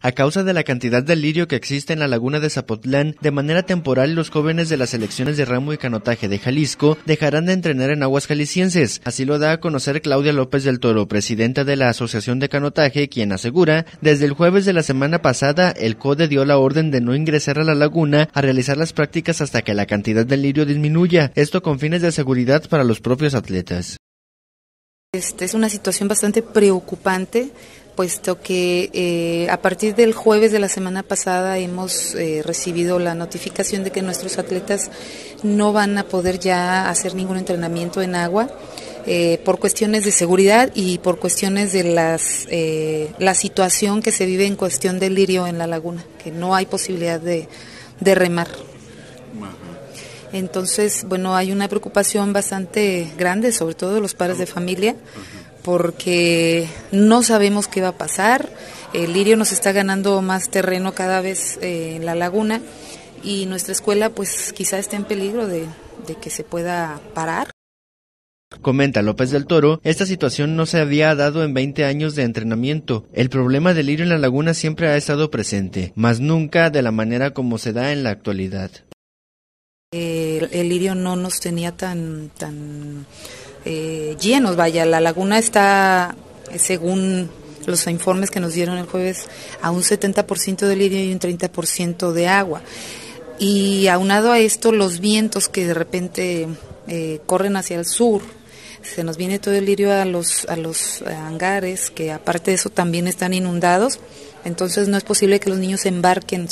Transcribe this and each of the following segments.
A causa de la cantidad de lirio que existe en la laguna de Zapotlán, de manera temporal los jóvenes de las selecciones de remo y canotaje de Jalisco dejarán de entrenar en aguas jaliscienses. Así lo da a conocer Claudia López del Toro, presidenta de la Asociación de Canotaje, quien asegura, desde el jueves de la semana pasada, el CODE dio la orden de no ingresar a la laguna a realizar las prácticas hasta que la cantidad de lirio disminuya, esto con fines de seguridad para los propios atletas. Es una situación bastante preocupante, puesto que a partir del jueves de la semana pasada hemos recibido la notificación de que nuestros atletas no van a poder ya hacer ningún entrenamiento en agua por cuestiones de seguridad y por cuestiones de la situación que se vive en cuestión del lirio en la laguna, que no hay posibilidad de remar. Entonces, bueno, hay una preocupación bastante grande, sobre todo de los padres de familia, porque no sabemos qué va a pasar. El lirio nos está ganando más terreno cada vez en la laguna y nuestra escuela pues quizá esté en peligro de que se pueda parar. Comenta López del Toro, esta situación no se había dado en 20 años de entrenamiento. El problema del lirio en la laguna siempre ha estado presente, mas nunca de la manera como se da en la actualidad. El lirio no nos tenía tan llenos, vaya, la laguna está, según los informes que nos dieron el jueves, a un 70% de lirio y un 30% de agua. Y aunado a esto, los vientos que de repente corren hacia el sur, se nos viene todo el lirio a los hangares, que aparte de eso también están inundados, entonces no es posible que los niños embarquen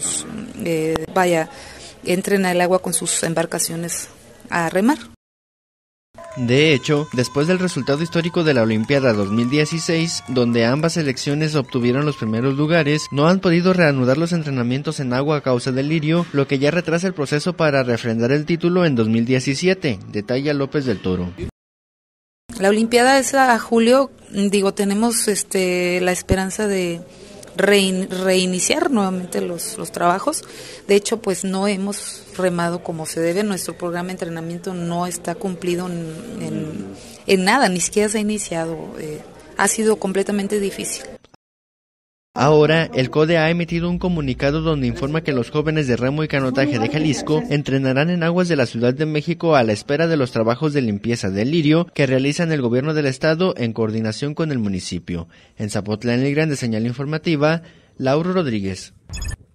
entren al agua con sus embarcaciones a remar. De hecho, después del resultado histórico de la Olimpiada 2016, donde ambas selecciones obtuvieron los primeros lugares, no han podido reanudar los entrenamientos en agua a causa del lirio, lo que ya retrasa el proceso para refrendar el título en 2017, detalla López del Toro. La Olimpiada es a julio, tenemos la esperanza de reiniciar nuevamente los trabajos. De hecho, pues no hemos remado como se debe, nuestro programa de entrenamiento no está cumplido en nada, ni siquiera se ha iniciado, ha sido completamente difícil. Ahora, el CODE ha emitido un comunicado donde informa que los jóvenes de remo y canotaje de Jalisco entrenarán en aguas de la Ciudad de México a la espera de los trabajos de limpieza del lirio que realizan el gobierno del estado en coordinación con el municipio. En Zapotlán el Grande, señal informativa, Lauro Rodríguez.